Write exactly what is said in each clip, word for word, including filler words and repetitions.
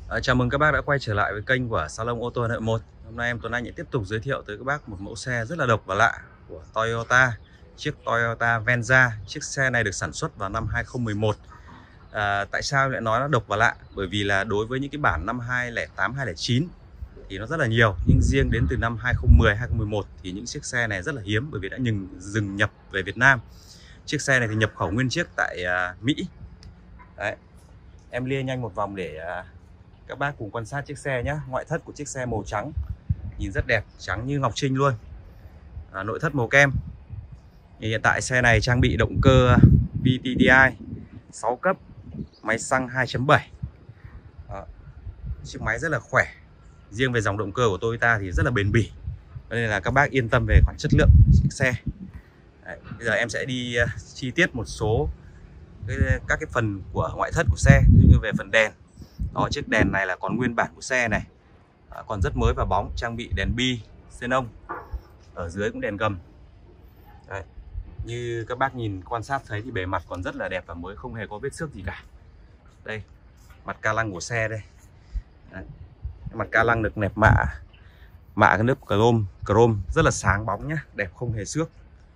À, chào mừng các bác đã quay trở lại với kênh của Salon Ô tô Hà Nội một. Hôm nay em Tuấn Anh sẽ tiếp tục giới thiệu tới các bác một mẫu xe rất là độc và lạ của Toyota. Chiếc Toyota Venza. Chiếc xe này được sản xuất vào năm hai không một một. à, Tại sao em lại nói nó độc và lạ? Bởi vì là đối với những cái bản năm hai không tám, hai không chín thì nó rất là nhiều, nhưng riêng đến từ năm hai không một không, hai không một một thì những chiếc xe này rất là hiếm, bởi vì đã dừng, dừng nhập về Việt Nam. Chiếc xe này thì nhập khẩu nguyên chiếc tại uh, Mỹ. Đấy. Em lia nhanh một vòng để uh, các bác cùng quan sát chiếc xe nhé. Ngoại thất của chiếc xe màu trắng, nhìn rất đẹp, trắng như ngọc trinh luôn. à, Nội thất màu kem. Thì hiện tại xe này trang bị động cơ vê tê đê i sáu cấp, máy xăng hai chấm bảy. Chiếc máy rất là khỏe. Riêng về dòng động cơ của Toyota thì rất là bền bỉ, nên là các bác yên tâm về khoản chất lượng chiếc xe. Đấy, bây giờ em sẽ đi uh, chi tiết một số cái, các cái phần của ngoại thất của xe, ví dụ như về phần đèn. Đó, chiếc đèn này là còn nguyên bản của xe này, à, còn rất mới và bóng, trang bị đèn bi xenon, ở dưới cũng đèn gầm. Đấy. Như các bác nhìn quan sát thấy thì bề mặt còn rất là đẹp và mới, không hề có vết xước gì cả. Đây, mặt ca lăng của xe đây. Đấy. Mặt ca lăng được nẹp mạ mạ cái lớp chrome chrome rất là sáng bóng nhá, đẹp không hề xước.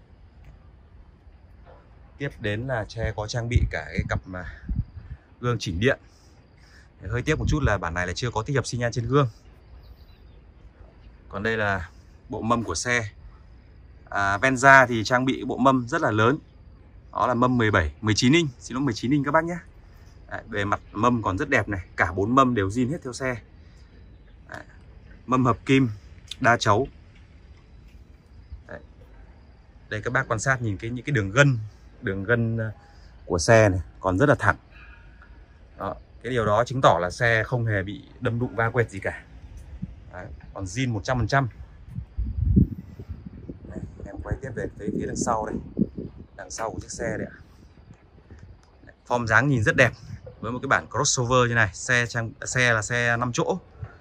Tiếp đến là xe có trang bị cả cái cặp mà gương chỉnh điện. Hơi tiếc một chút là bản này là chưa có tích hợp xi nhan trên gương. Còn đây là bộ mâm của xe. à, Venza thì trang bị bộ mâm rất là lớn. Đó là mâm mười bảy, mười chín inch, xin lỗi mười chín inch các bác nhé. Đấy, bề mặt mâm còn rất đẹp này, cả bốn mâm đều zin hết theo xe. Đấy, mâm hợp kim đa chấu. Đấy. Đây các bác quan sát nhìn cái những cái đường gân, đường gân của xe này còn rất là thẳng. Đó, cái điều đó chứng tỏ là xe không hề bị đâm đụng va quẹt gì cả. Đấy, còn zin một trăm phần trăm. Em quay tiếp về tới phía đằng sau đây. Đằng sau của chiếc xe đấy ạ. Form dáng nhìn rất đẹp với một cái bản crossover như này. Xe trang xe là xe năm chỗ.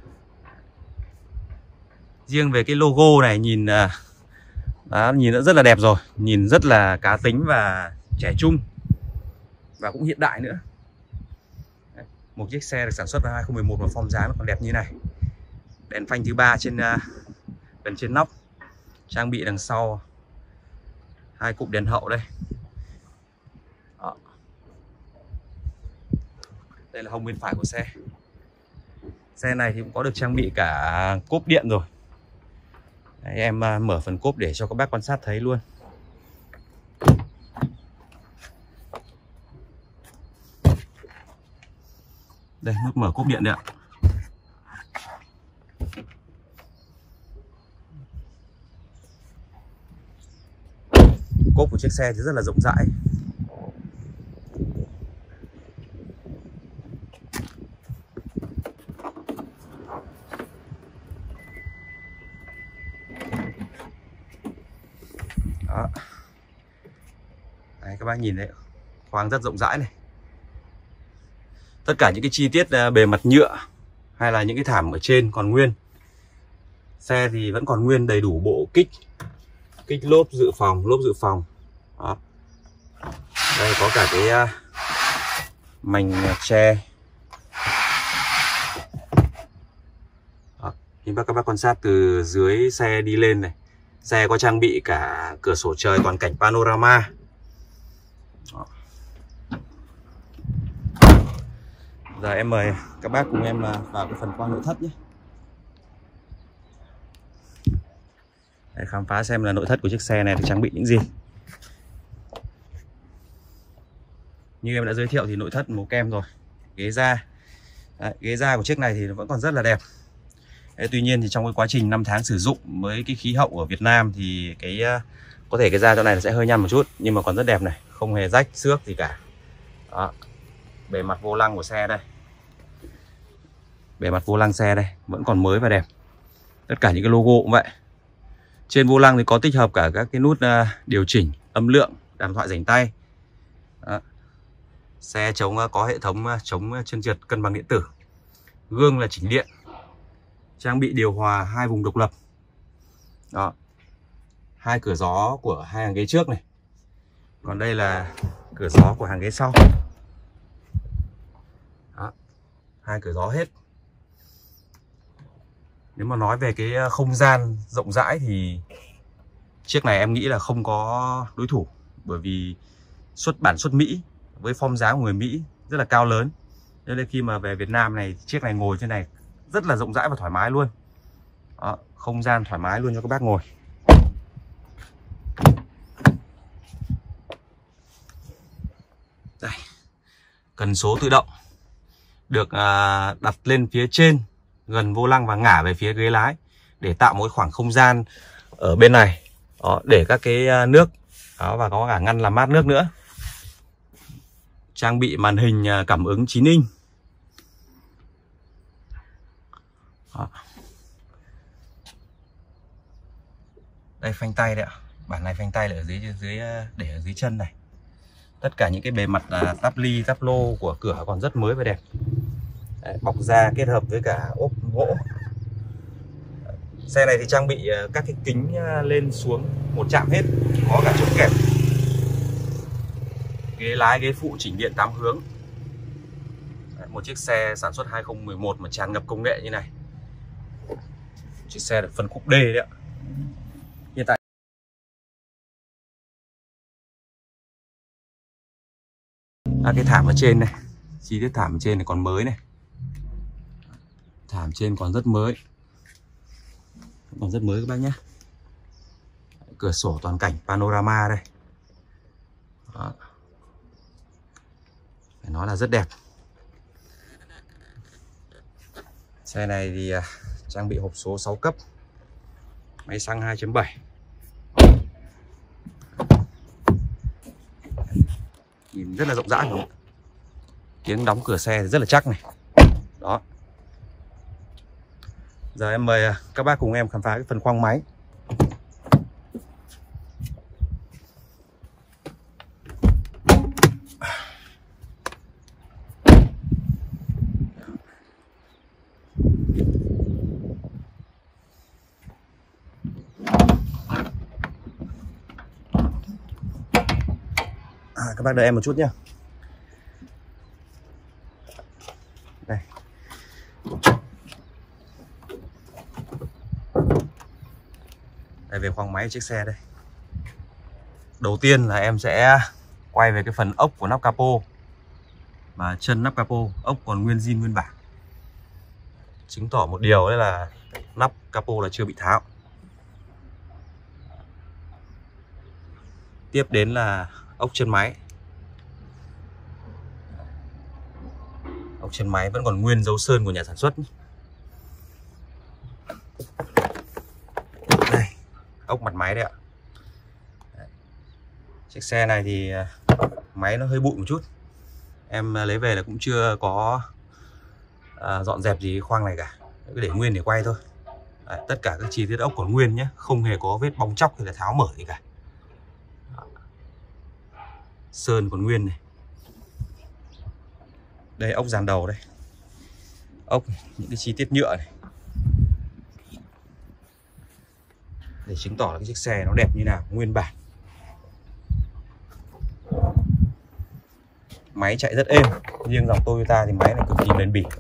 Riêng về cái logo này nhìn đó, nhìn nó rất là đẹp rồi, nhìn rất là cá tính và trẻ trung và cũng hiện đại nữa. Đấy, một chiếc xe được sản xuất vào hai không một một mà form dáng nó còn đẹp như này. Đèn phanh thứ ba trên gần trên nóc, trang bị đằng sau hai cụm đèn hậu đây. Đó. Đây là hông bên phải của xe. Xe này thì cũng có được trang bị cả cốp điện rồi. Đấy, em mở phần cốp để cho các bác quan sát thấy luôn. Đây, nút mở cốp điện đấy ạ. Cốp của chiếc xe thì rất là rộng rãi. Đó. Đấy, các bác nhìn đấy, khoang rất rộng rãi này. Tất cả những cái chi tiết bề mặt nhựa hay là những cái thảm ở trên còn nguyên. Xe thì vẫn còn nguyên đầy đủ bộ kích, kích lốp dự phòng, lốp dự phòng. Đó. Đây có cả cái uh, mảnh tre. Đó. Như các bác quan sát từ dưới xe đi lên này, xe có trang bị cả cửa sổ trời toàn cảnh panorama. Đó. Giờ em mời các bác cùng em vào cái phần khoang nội thất nhé. Để khám phá xem là nội thất của chiếc xe này được trang bị những gì. Như em đã giới thiệu thì nội thất màu kem rồi. Ghế da. Đấy, ghế da của chiếc này thì vẫn còn rất là đẹp. Đấy, tuy nhiên thì trong cái quá trình năm tháng sử dụng với cái khí hậu ở Việt Nam thì cái có thể cái da chỗ này sẽ hơi nhăn một chút, nhưng mà còn rất đẹp này, không hề rách xước gì cả. Đó. Bề mặt vô lăng của xe đây. Bề mặt vô lăng xe đây vẫn còn mới và đẹp. Tất cả những cái logo cũng vậy. Trên vô lăng thì có tích hợp cả các cái nút uh, điều chỉnh âm lượng, đàm thoại rảnh tay. Đó. Xe chống uh, có hệ thống uh, chống chân trượt cân bằng điện tử. Gương là chỉnh điện. Trang bị điều hòa hai vùng độc lập. Đó. Hai cửa gió của hai hàng ghế trước này. Còn đây là cửa gió của hàng ghế sau. Đó. Hai cửa gió hết. Nếu mà nói về cái không gian rộng rãi thì chiếc này em nghĩ là không có đối thủ, bởi vì xuất bản xuất Mỹ với form dáng của người Mỹ rất là cao lớn. Nên là khi mà về Việt Nam này, chiếc này ngồi trên này rất là rộng rãi và thoải mái luôn. Đó, không gian thoải mái luôn cho các bác ngồi. Đây, cần số tự động được à, đặt lên phía trên gần vô lăng và ngả về phía ghế lái để tạo một khoảng không gian ở bên này. Đó, để các cái nước. Đó, và có cả ngăn làm mát nước nữa. Trang bị màn hình cảm ứng chín inch. Đó. Đây phanh tay đấy ạ. Bản này phanh tay là ở dưới dưới để ở dưới chân này. Tất cả những cái bề mặt là táp ly, táp lô của cửa còn rất mới và đẹp. Đấy, bọc da kết hợp với cả ốp gỗ. Xe này thì trang bị các cái kính lên xuống một chạm hết, có cả chống kẹp. Ghế lái, ghế phụ chỉnh điện tám hướng. Đấy, một chiếc xe sản xuất hai không một một mà tràn ngập công nghệ như này. Chiếc xe được phân khúc D đấy ạ. Hiện tại à, cái thảm ở trên này, chi tiết thảm ở trên này còn mới này. Thảm trên còn rất mới, còn rất mới các bác nhé. Cửa sổ toàn cảnh panorama đây. Đó. Phải nói là rất đẹp. Xe này thì uh, trang bị hộp số sáu cấp, máy xăng hai chấm bảy. Nhìn rất là rộng rãi không? Tiếng đóng cửa xe rất là chắc này. Đó. Giờ em mời các bác cùng em khám phá cái phần khoang máy. À, các bác đợi em một chút nhé. Đây. Đây về khoang máy chiếc xe đây. Đầu tiên là em sẽ quay về cái phần ốc của nắp capo và chân nắp capo, ốc còn nguyên zin nguyên bản. Chứng tỏ một điều đấy là nắp capo là chưa bị tháo. Tiếp đến là ốc chân máy. Ốc chân máy vẫn còn nguyên dấu sơn của nhà sản xuất. Đây, ốc mặt máy đấy ạ. Đấy. Chiếc xe này thì máy nó hơi bụi một chút. Em lấy về là cũng chưa có à, dọn dẹp gì cái khoang này cả. Cứ để nguyên để quay thôi. Đấy, tất cả các chi tiết ốc còn nguyên nhé, không hề có vết bong chóc hay là tháo mở gì cả. Sơn còn nguyên này. Đây ốc dàn đầu đây. Ốc những cái chi tiết nhựa này. Để chứng tỏ là cái chiếc xe nó đẹp như nào, nguyên bản. Máy chạy rất êm, riêng dòng Toyota thì máy này cực kỳ bền bỉ.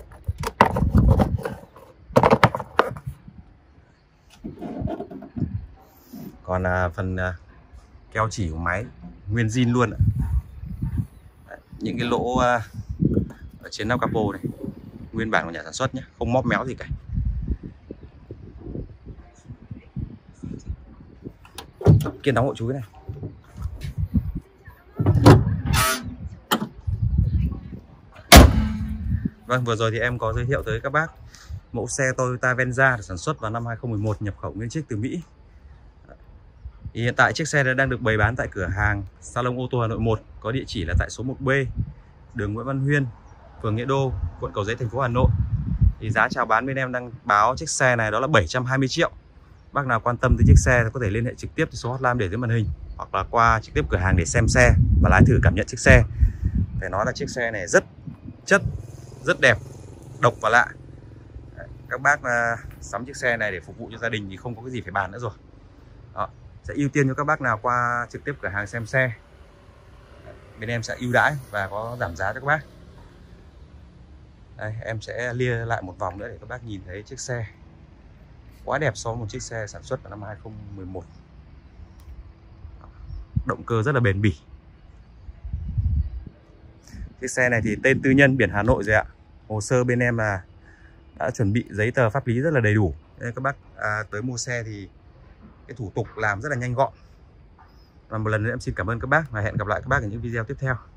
Còn à, phần à, keo chỉ của máy nguyên zin luôn ạ. Đấy, những cái lỗ à, ở trên nắp capo này nguyên bản của nhà sản xuất nhé, không móp méo gì cả. Kiên đóng hộ chú này. Vâng, vừa rồi thì em có giới thiệu tới các bác mẫu xe Toyota Venza sản xuất vào năm hai không một một, nhập khẩu nguyên chiếc từ Mỹ. Thì hiện tại chiếc xe này đang được bày bán tại cửa hàng Salon ô tô Hà Nội một, có địa chỉ là tại số một B, đường Nguyễn Văn Huyên, phường Nghĩa Đô, quận Cầu Giấy, thành phố Hà Nội. Thì giá chào bán bên em đang báo chiếc xe này đó là bảy trăm hai mươi triệu. Bác nào quan tâm tới chiếc xe thì có thể liên hệ trực tiếp tới số hotline để dưới màn hình, hoặc là qua trực tiếp cửa hàng để xem xe và lái thử cảm nhận chiếc xe. Phải nói là chiếc xe này rất chất, rất đẹp, độc và lạ. Các bác là sắm chiếc xe này để phục vụ cho gia đình thì không có cái gì phải bàn nữa rồi. Đó, sẽ ưu tiên cho các bác nào qua trực tiếp cửa hàng xem xe. Bên em sẽ ưu đãi và có giảm giá cho các bác. Đây, em sẽ lia lại một vòng nữa để các bác nhìn thấy chiếc xe. quá đẹp so với một chiếc xe sản xuất vào năm hai không một một. Động cơ rất là bền bỉ. Chiếc xe này thì tên tư nhân, biển Hà Nội rồi ạ. Hồ sơ bên em là đã chuẩn bị giấy tờ pháp lý rất là đầy đủ. Nên các bác à, tới mua xe thì cái thủ tục làm rất là nhanh gọn. Và một lần nữa em xin cảm ơn các bác và hẹn gặp lại các bác ở những video tiếp theo.